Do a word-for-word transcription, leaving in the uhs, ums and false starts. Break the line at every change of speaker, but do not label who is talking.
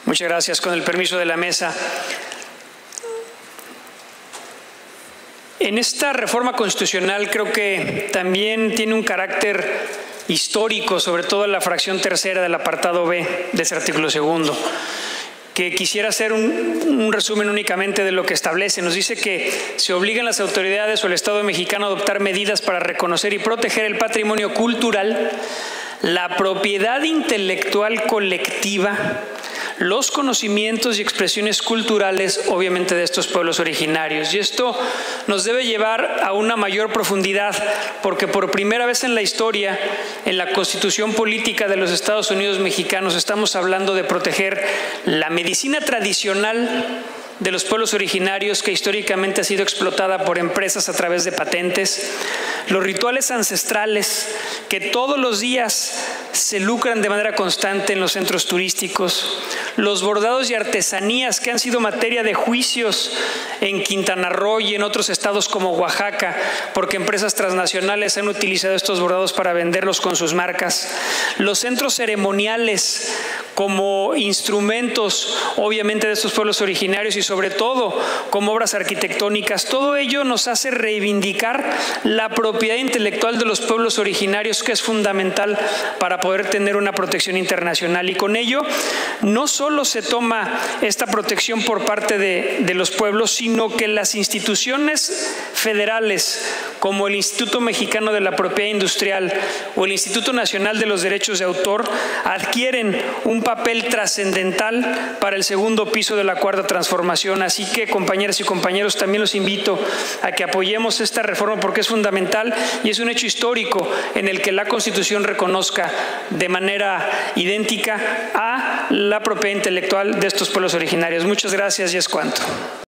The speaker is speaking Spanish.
Muchas gracias. Con el permiso de la mesa. En esta reforma constitucional creo que también tiene un carácter histórico, sobre todo en la fracción tercera del apartado B de ese artículo segundo, que quisiera hacer un, un resumen únicamente de lo que establece. Nos dice que se obligan las autoridades o el Estado mexicano a adoptar medidas para reconocer y proteger el patrimonio cultural, la propiedad intelectual colectiva, los conocimientos y expresiones culturales, obviamente, de estos pueblos originarios. Y esto nos debe llevar a una mayor profundidad, porque por primera vez en la historia, en la Constitución Política de los Estados Unidos Mexicanos, estamos hablando de proteger la medicina tradicional de los pueblos originarios, que históricamente ha sido explotada por empresas a través de patentes, los rituales ancestrales que todos los días se lucran de manera constante en los centros turísticos, los bordados y artesanías que han sido materia de juicios en Quintana Roo y en otros estados como Oaxaca, porque empresas transnacionales han utilizado estos bordados para venderlos con sus marcas, los centros ceremoniales como instrumentos, obviamente, de estos pueblos originarios y sobre todo como obras arquitectónicas. Todo ello nos hace reivindicar la propiedad intelectual de los pueblos originarios, que es fundamental para poder tener una protección internacional. Y con ello no solo se toma esta protección por parte de, de los pueblos, sino que las instituciones federales como el Instituto Mexicano de la Propiedad Industrial o el Instituto Nacional de los Derechos de Autor adquieren un papel trascendental para el segundo piso de la Cuarta Transformación. Así que, compañeras y compañeros, también los invito a que apoyemos esta reforma, porque es fundamental y es un hecho histórico en el que la Constitución reconozca de manera idéntica a la propiedad intelectual de estos pueblos originarios. Muchas gracias y es cuanto.